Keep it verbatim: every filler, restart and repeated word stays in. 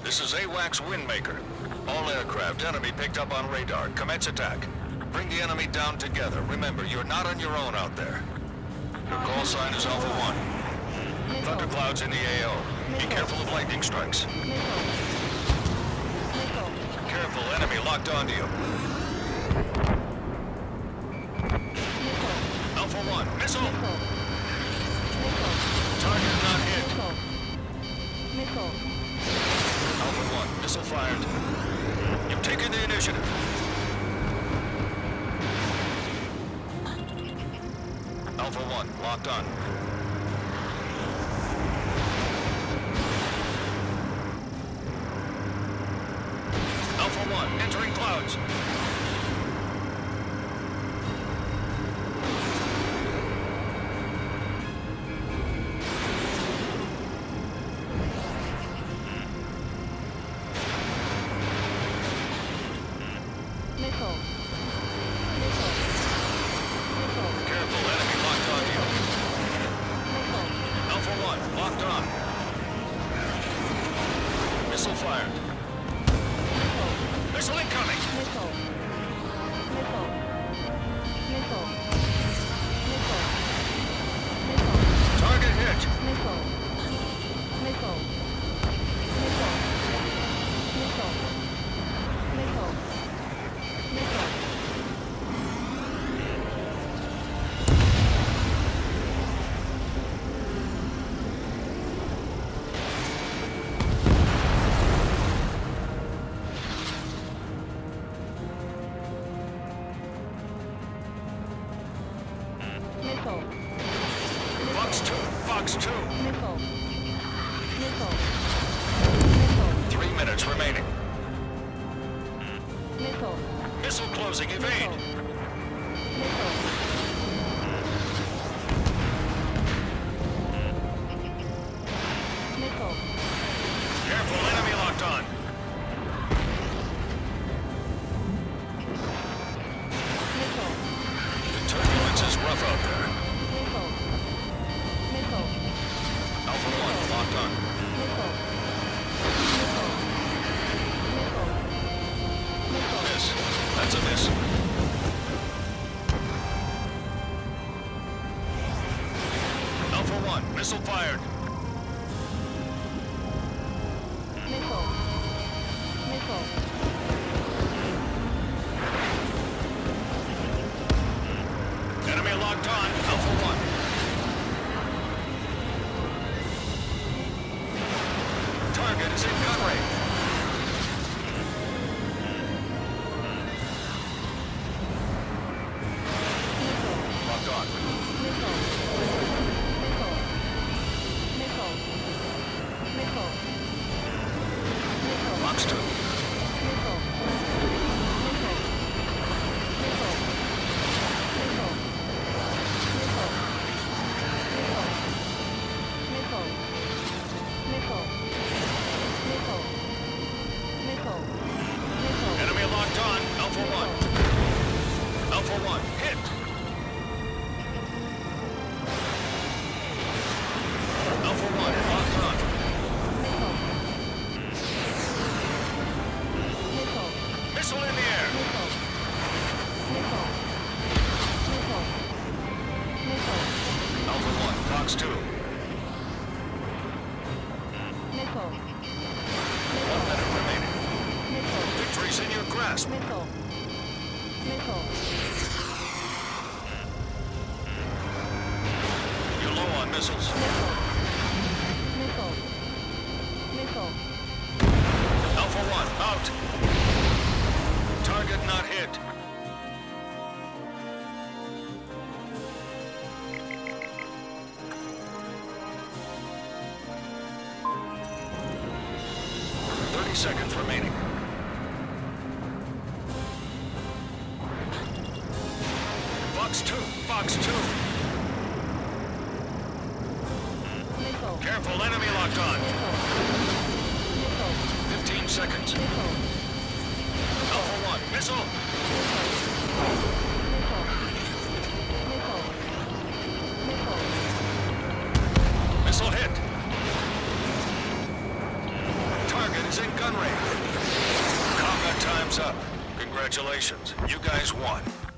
This is AWACS Windmaker. All aircraft enemy picked up on radar. Commence attack. Bring the enemy down together. Remember, you're not on your own out there. Your call sign is Alpha one. Thunderclouds in the A O. Be careful of lightning strikes. Careful, enemy locked onto you. Alpha one, missile! Target not hit. Alpha one, missile fired. You've taken the initiative. Alpha one, locked on. Alpha one, entering clouds. Careful, enemy locked on you. Alpha one, locked on. Missile fired. Missile incoming! Missile. Missile. Missile. Missile. Missile. Target hit! Missile. Missile. Missile. Missile. Missile. Missile. Missile. Fox two, Fox two. Missile. Missile. Missile. Three minutes remaining. Missile. Missile closing, evade. Missile. Missile. Careful, enemy locked on. Missile. The turbulence is rough out there. Missile. Missile. Alpha one, locked on. Missile. Missile. Missile. Missile. Miss. That's a miss. Alpha one, missile fired. Missile. Missile. Enemy locked on, Alpha one. Target is in gun range. Locked on. Missile. Missile. Missile. Missile. Missile. Fox two. Missile. Missile. Missile. Missile. Missile. Missile. Missile. Missile. Missile. Missile. Enemy locked on, Alpha one. Alpha one, hit. Alpha one, locked on. Missile. Missile. Missile in the air. Missile. Missile. Missile. Missile. Alpha one, Fox two. Missile. One minute remaining. Missile. Victory's in your grasp. Missile. Missile. You're low on missiles. Missile. Missile. Missile. Alpha one, out. Target not hit. Thirty seconds remaining. Fox two, Fox two. Missile. Careful, enemy locked on. Missile. Missile. Fifteen seconds. Missile. Alpha one, missile. Missile. Missile. Missile. Missile hit. Target is in gun terrain. Combat time's up. Congratulations. You guys won.